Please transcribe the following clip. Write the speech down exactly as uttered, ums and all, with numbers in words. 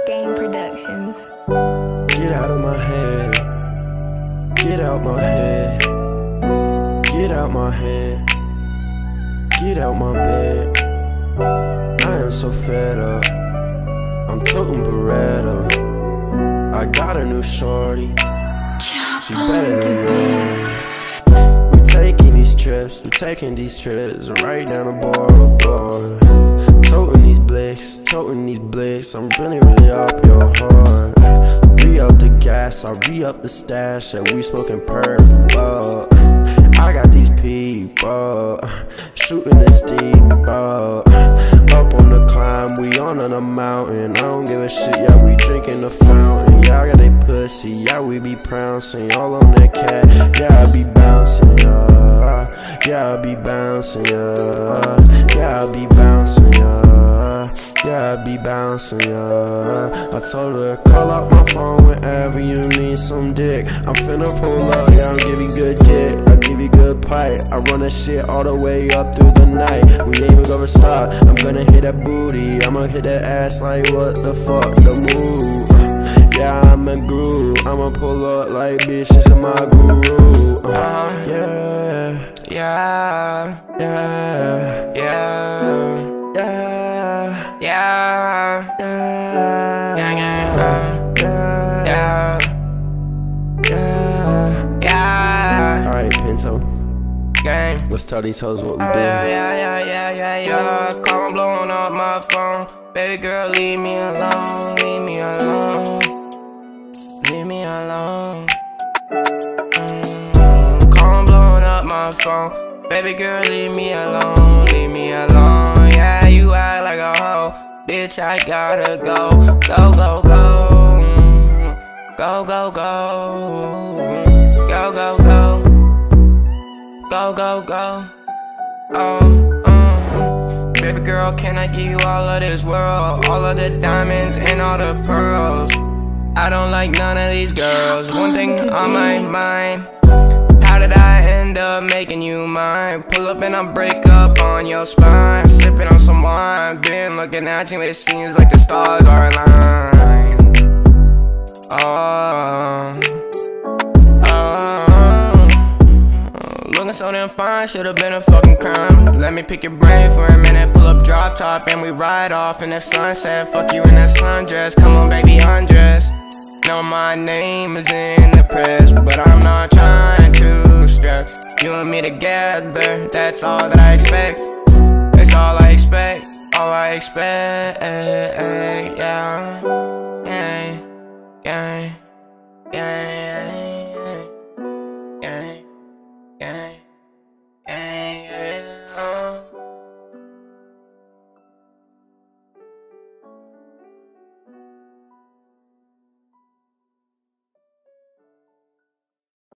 Game Productions. Get out of my head. Get out my head. Get out my head. Get out my bed. I am so fed up. I'm toting Beretta. I got a new shorty. She better than me. We taking these trips, we taking these trips right down the boardwalk. Toting these blicks, toting these blicks. I'm really, really up your heart. Re-up the gas, I re-up the stash, and we smoking purple. I got these people shooting the steep up. Up on the climb, we on on a mountain. I don't give a shit, yeah, we drinking the fountain. Yeah, I got they pussy, yeah, we be pouncing. All on that cat, yeah, I be bouncing, yeah. Yeah, I be bouncing, yeah. Yeah, I be bouncing, yeah. Yeah, I be bouncing, yeah. I told her, call up my phone whenever you need some dick. I'm finna pull up, yeah, I'll give you good dick. I'll give you good pipe. I run that shit all the way up through the night. We ain't even gonna stop. I'm gonna hit that booty. I'ma hit that ass like what the fuck, the move. Yeah, I'm a groove. I'ma pull up like bitch, this is my guru. uh, uh, Yeah, Yeah, yeah, yeah, yeah, yeah, yeah, yeah, yeah, yeah, yeah. yeah. Alright, Pinto, Gang. let's tell these hoes what we Yeah, do. yeah, yeah, yeah, yeah, yeah. Call 'em blowing up my phone. Baby girl, leave me alone, leave me alone, leave me alone. Mm, call 'em blowing up my phone. Baby girl, leave me alone, leave me alone. Yeah, you act like a hoe, bitch. I gotta go, go, go, go, go, go, go, go, go, go, go, go, go. Oh, um, baby girl, can I give you all of this world? All of the diamonds and all the pearls. I don't like none of these girls. One thing on my mind, how did I end up making you mine? Pull up and I break up on your spine. Sipping on some wine, been looking at you, it seems like the stars are aligned. Oh, oh. Looking so damn fine, should've been a fucking crime. Let me pick your brain for a minute. Pull up, drop top, and we ride off in the sunset. Fuck you in that sundress, come on baby, undress. Know my name is in the press, but I'm not trying to stress. You and me together, that's all that I expect. It's all I expect, all I expect, yeah.